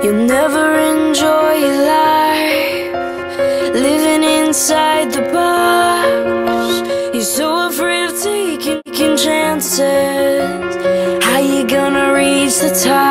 You'll never enjoy your life, living inside the box. You're so afraid of taking chances. How you gonna reach the top?